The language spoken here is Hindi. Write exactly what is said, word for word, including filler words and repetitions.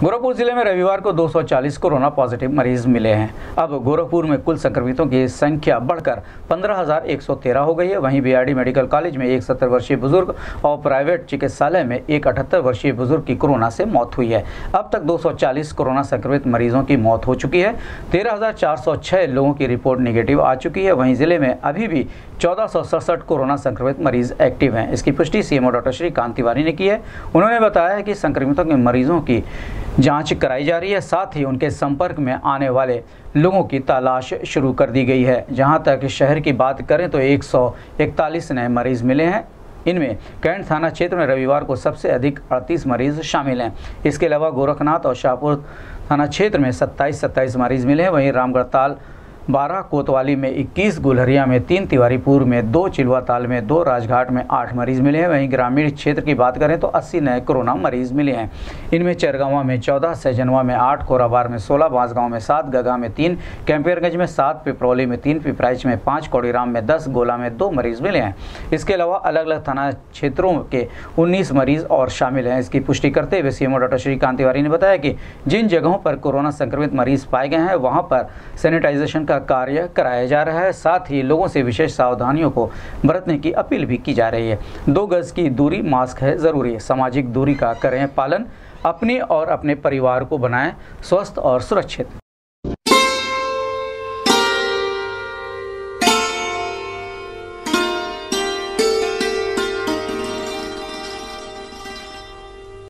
गोरखपुर जिले में रविवार को दो सौ चालीस कोरोना पॉजिटिव मरीज मिले हैं। अब गोरखपुर में कुल संक्रमितों की संख्या बढ़कर पंद्रह हज़ार एक सौ तेरह हो गई है। वहीं बीआरडी मेडिकल कॉलेज में एक सत्तर वर्षीय बुजुर्ग और प्राइवेट चिकित्सालय में एक अठहत्तर वर्षीय बुजुर्ग की कोरोना से मौत हुई है। अब तक दो सौ चालीस कोरोना संक्रमित मरीजों की मौत हो चुकी है। तेरह हज़ार चार सौ छह लोगों की रिपोर्ट निगेटिव आ चुकी है। वहीं जिले में अभी भी चौदह सौ सड़सठ कोरोना संक्रमित मरीज एक्टिव हैं। इसकी पुष्टि सीएमओ डॉक्टर श्रीकांत तिवारी ने की है। उन्होंने बताया कि संक्रमितों के मरीजों की जांच कराई जा रही है, साथ ही उनके संपर्क में आने वाले लोगों की तलाश शुरू कर दी गई है। जहां तक शहर की बात करें तो एक सौ इकतालीस नए मरीज मिले हैं। इनमें कैंट थाना क्षेत्र में रविवार को सबसे अधिक अड़तीस मरीज शामिल हैं। इसके अलावा गोरखनाथ और शाहपुर थाना क्षेत्र में सत्ताईस सत्ताईस मरीज मिले हैं। वहीं रामगढ़ताल बारह, कोतवाली में इक्कीस, गुलहरिया में तीन, तिवारीपुर में दो, चिलवाताल में दो, राजघाट में आठ मरीज मिले हैं। वहीं ग्रामीण क्षेत्र की बात करें तो अस्सी नए कोरोना मरीज मिले हैं। इनमें चरगांवा में चौदह, सहजनवा में आठ, कोराबार में सोलह, बांसगांव में सात, गगा में तीन, कैंपियरगंज में सात, पिपरौली में तीन, पिपराइच में पाँच, कौड़ीराम में दस, गोला में दो मरीज मिले हैं। इसके अलावा अलग अलग थाना क्षेत्रों के उन्नीस मरीज और शामिल हैं। इसकी पुष्टि करते हुए सीएमओ डॉक्टर श्रीकांत तिवारी ने बताया कि जिन जगहों पर कोरोना संक्रमित मरीज पाए गए हैं वहां पर सैनिटाइजेशन कार्य कराया जा रहा है। साथ ही लोगों से विशेष सावधानियों को बरतने की अपील भी की जा रही है। दो गज की दूरी, मास्क है जरूरी, सामाजिक दूरी का करें पालन, अपने और अपने परिवार को बनाएं स्वस्थ और सुरक्षित।